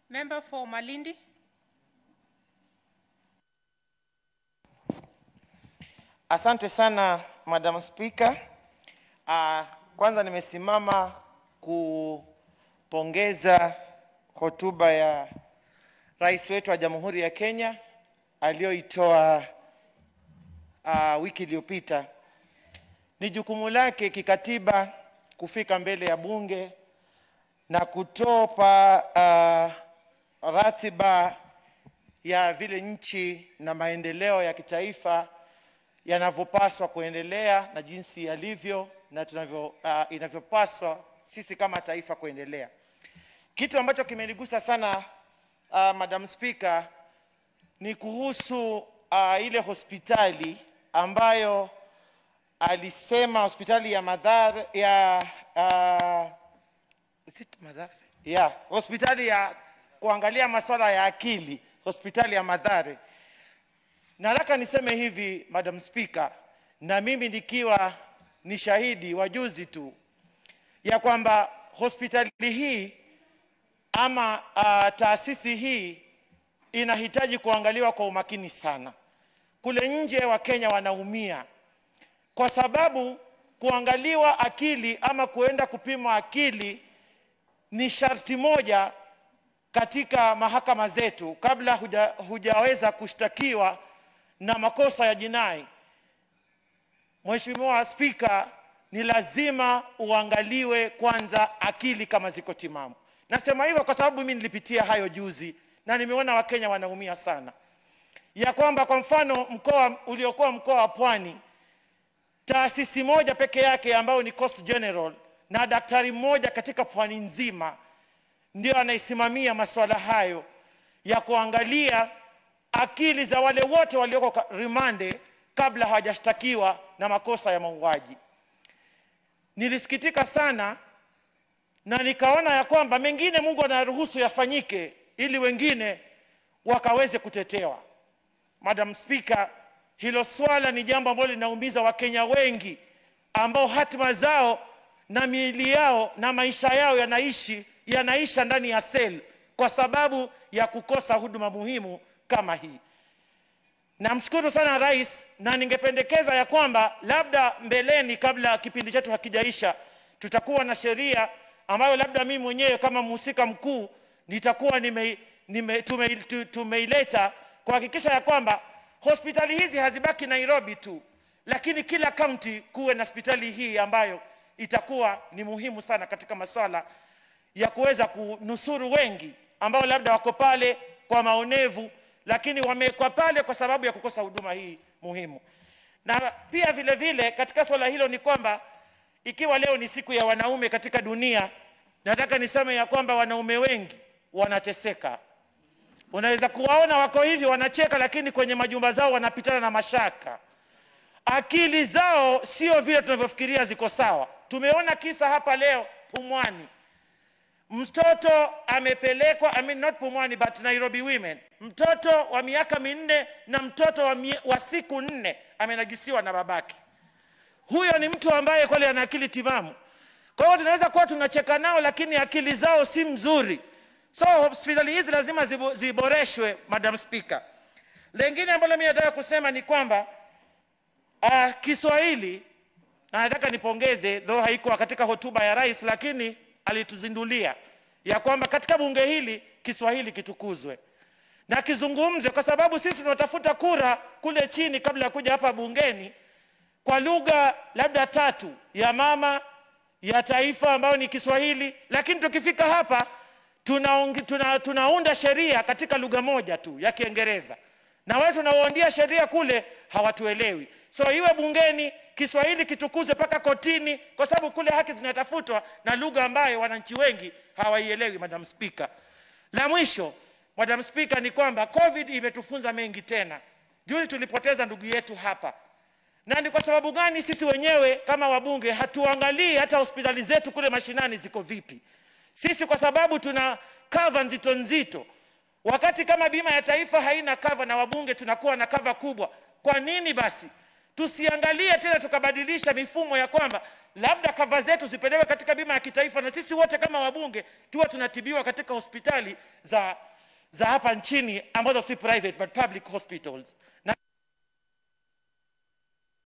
Member for Malindi. Asante sana Madam Speaker. Kwanza nimesimama kupongeza hotuba ya Rais wetu wa Jamhuri ya Kenya aliyoitoa wiki iliyopita. Ni jukumu lake kikatiba kufika mbele ya bunge na kutoa ratiba ya vile nchi na maendeleo ya kitaifa yanavyopaswa kuendelea na jinsi yalivyo na inavyopaswa sisi kama taifa kuendelea. Kitu ambacho kimenigusa sana Madam Speaker ni kuhusu ile hospitali ambayo alisema hospitali ya Mathare hospitali ya kuangalia masuala ya akili, hospitali ya Mathare. Nataka niseme hivi Madam Speaker, na mimi nikiwa ni shahidi wa juzi tu ya kwamba hospitali hii ama taasisi hii inahitaji kuangaliwa kwa umakini sana. Kule nje wa Kenya wanaumia kwa sababu kuangaliwa akili ama kuenda kupima akili ni sharti moja katika mahakama zetu kabla hujaweza kushtakiwa na makosa ya jinai. Mheshimiwa Speaker, ni lazima uangaliwe kwanza akili kama ziko timamu. Nasema hivyo kwa sababu mimi nilipitia hayo juzi na nimeona Wakenya wanaumia sana. Ya kwamba kwa mfano mkoa uliokuwa mkoa wa Pwani, taasisi moja peke yake ambayo ni Coast General na daktari mmoja katika Pwani nzima ndio anaisimamia masuala hayo ya kuangalia akili za wale wote walioko rimande kabla hawajashtakiwa na makosa ya mauaji. Nilisikitika sana na nikaona ya kwamba mengine Mungu anaruhusu yafanyike ili wengine wakaweze kutetewa. Madam Speaker, hilo swala ni jambo ambalo linaumiza Wakenya wengi ambao hatima zao na miili yao na maisha yao yanaisha ndani ya sel kwa sababu ya kukosa huduma muhimu kama hii. Namshukuru sana Rais, na ningependekeza ya kwamba labda mbeleni kabla kipindi chetu hakijaisha tutakuwa na sheria ambayo labda mimi mwenyewe kama mhusika mkuu nitakuwa tumeileta kuhakikisha ya kwamba hospitali hizi hazibaki Nairobi tu, lakini kila kaunti kuwe na hospitali hii ambayo itakuwa ni muhimu sana katika masuala ya kuweza kunusuru wengi ambao labda wako pale kwa maonevu, lakini wamekuwa pale kwa sababu ya kukosa huduma hii muhimu. Na pia vile vile katika swala hilo ni kwamba ikiwa leo ni siku ya wanaume katika dunia, nataka niseme ya kwamba wanaume wengi wanateseka. Unaweza kuwaona wako hivi wanacheka, lakini kwenye majumba zao wanapitana na mashaka. Akili zao sio vile tunavyofikiria ziko sawa. Tumeona kisa hapa leo Pumwani. Mtoto amepelekwa, not Pumwani but Nairobi Women. Mtoto wa miaka 4 na mtoto wa siku 4 amenajisiwa na babake. Huyo ni mtu ambaye kweli ana akili timamu. Kwa hiyo tunaweza kuwa tunacheka nao lakini akili zao si mzuri. So hospitali hizi lazima ziboreshwe Madam Speaker. Lengine ambalo mimi nataka kusema ni kwamba Kiswahili, na nataka nipongeze though haikuwa katika hotuba ya Rais, lakini alituzindulia ya kwamba katika bunge hili Kiswahili kitukuzwe na kizungumzwe, kwa sababu sisi tunatafuta kura kule chini kabla ya kuja hapa bungeni kwa lugha labda 3 ya mama ya taifa ambayo ni Kiswahili, lakini tukifika hapa tunaunda sheria katika lugha moja tu ya Kiingereza, na wao tunawaondia sheria kule hawatuelewi. So iwe bungeni Kiswahili kitukuzwe paka kotini, kwa sababu kule haki zinatafutwa na lugha ambayo wananchi wengi hawaielewi Madam Speaker. La mwisho Madam Speaker ni kwamba COVID imetufunza mengi tena. Juzi tulipoteza ndugu yetu hapa. Na ni kwa sababu gani sisi wenyewe kama wabunge hatuangalii hata hospitali zetu kule mashinani ziko vipi? Sisi kwa sababu tuna cover nzito. Wakati kama bima ya taifa haina cover na wabunge tunakuwa na cover kubwa. Kwa nini basi tusiangalie tena tukabadilisha mifumo ya kwamba labda cover zetu zipelekwe katika bima ya kitaifa, na sisi wote kama wabunge tuwe tunatibiwa katika hospitali za hapa nchini ambazo si private but public hospitals. Na